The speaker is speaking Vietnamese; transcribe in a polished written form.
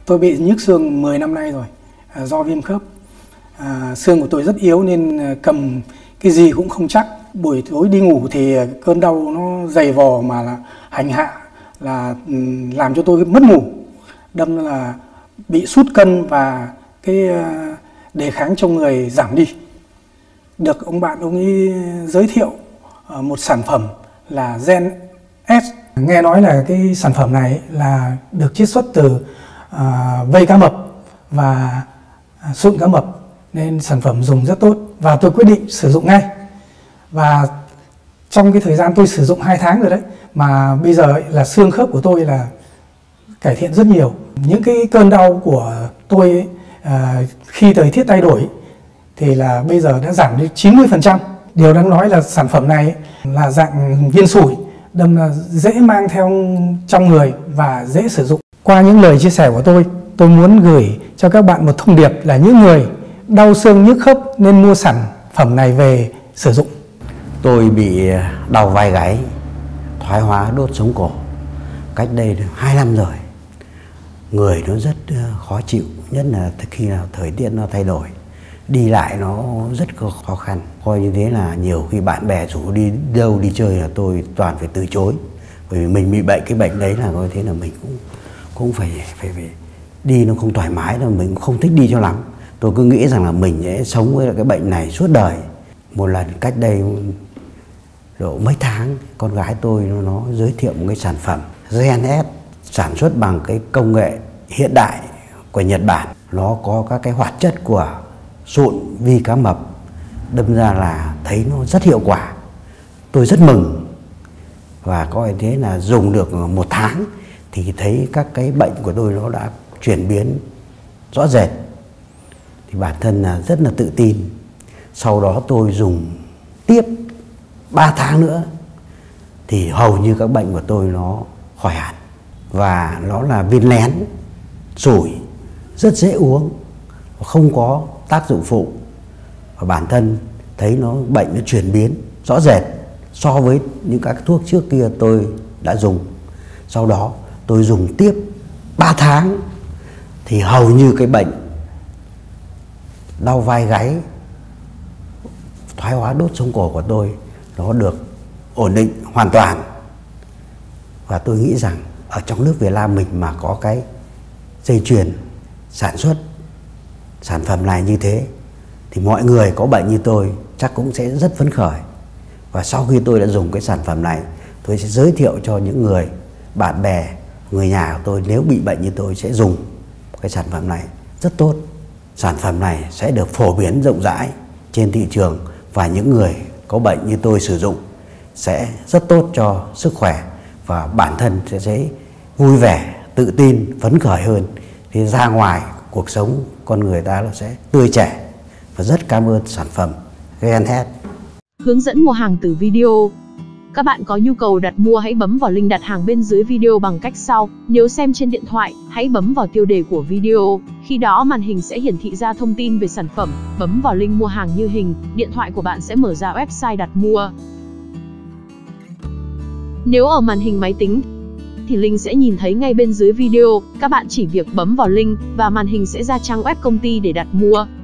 Tôi bị nhức xương 10 năm nay rồi, do viêm khớp. Xương của tôi rất yếu nên cầm cái gì cũng không chắc. Buổi tối đi ngủ thì cơn đau nó dày vò mà là hành hạ, là làm cho tôi mất ngủ, đâm là bị sút cân và cái đề kháng trong người giảm đi. Được ông bạn ông ấy giới thiệu một sản phẩm là Gen S. Nghe nói là cái sản phẩm này là được chiết xuất từ vây cá mập và sụn cá mập, nên sản phẩm dùng rất tốt và tôi quyết định sử dụng ngay. Và trong cái thời gian tôi sử dụng 2 tháng rồi đấy, mà bây giờ là xương khớp của tôi là cải thiện rất nhiều. Những cái cơn đau của tôi khi thời tiết thay đổi thì là bây giờ đã giảm đến 90%. Điều đáng nói là sản phẩm này là dạng viên sủi, đâm là dễ mang theo trong người và dễ sử dụng. Qua những lời chia sẻ của tôi muốn gửi cho các bạn một thông điệp là những người đau xương nhức khớp nên mua sản phẩm này về sử dụng. Tôi bị đau vai gáy, thoái hóa đốt sống cổ cách đây 2 năm rồi. Người nó rất khó chịu, nhất là khi nào thời tiết nó thay đổi. Đi lại nó rất khó khăn. Coi như thế là nhiều khi bạn bè rủ đi đâu đi chơi là tôi toàn phải từ chối. Bởi vì mình bị bệnh, cái bệnh đấy là coi thế là mình cũng phải đi, nó không thoải mái đâu, mình cũng không thích đi cho lắm. Tôi cứ nghĩ rằng là mình sẽ sống với cái bệnh này suốt đời. Một lần cách đây độ mấy tháng, con gái tôi nó giới thiệu một cái sản phẩm Gen S sản xuất bằng cái công nghệ hiện đại của Nhật Bản. Nó có các cái hoạt chất của sụn vi cá mập, đâm ra là thấy nó rất hiệu quả. Tôi rất mừng, và coi thế là dùng được 1 tháng thì thấy các cái bệnh của tôi nó đã chuyển biến rõ rệt. Thì bản thân là rất là tự tin. Sau đó tôi dùng tiếp 3 tháng nữa thì hầu như các bệnh của tôi nó khỏi hẳn. Và nó là viên nén sủi, rất dễ uống, không có tác dụng phụ. Và bản thân thấy bệnh nó chuyển biến rõ rệt so với những các thuốc trước kia tôi đã dùng. Sau đó tôi dùng tiếp 3 tháng thì hầu như cái bệnh đau vai gáy, thoái hóa đốt sống cổ của tôi nó được ổn định hoàn toàn. Và tôi nghĩ rằng ở trong nước Việt Nam mình mà có cái dây chuyền sản xuất sản phẩm này như thế thì mọi người có bệnh như tôi chắc cũng sẽ rất phấn khởi. Và sau khi tôi đã dùng cái sản phẩm này, tôi sẽ giới thiệu cho những người bạn bè, người nhà của tôi nếu bị bệnh như tôi sẽ dùng cái sản phẩm này rất tốt. Sản phẩm này sẽ được phổ biến rộng rãi trên thị trường và những người có bệnh như tôi sử dụng sẽ rất tốt cho sức khỏe và bản thân sẽ vui vẻ, tự tin, phấn khởi hơn. Thì ra ngoài cuộc sống con người ta nó sẽ tươi trẻ. Và rất cảm ơn sản phẩm Gen S. Hướng dẫn mua hàng từ video. Các bạn có nhu cầu đặt mua hãy bấm vào link đặt hàng bên dưới video bằng cách sau. Nếu xem trên điện thoại, hãy bấm vào tiêu đề của video. Khi đó màn hình sẽ hiển thị ra thông tin về sản phẩm. Bấm vào link mua hàng như hình, điện thoại của bạn sẽ mở ra website đặt mua. Nếu ở màn hình máy tính thì link sẽ nhìn thấy ngay bên dưới video. Các bạn chỉ việc bấm vào link và màn hình sẽ ra trang web công ty để đặt mua.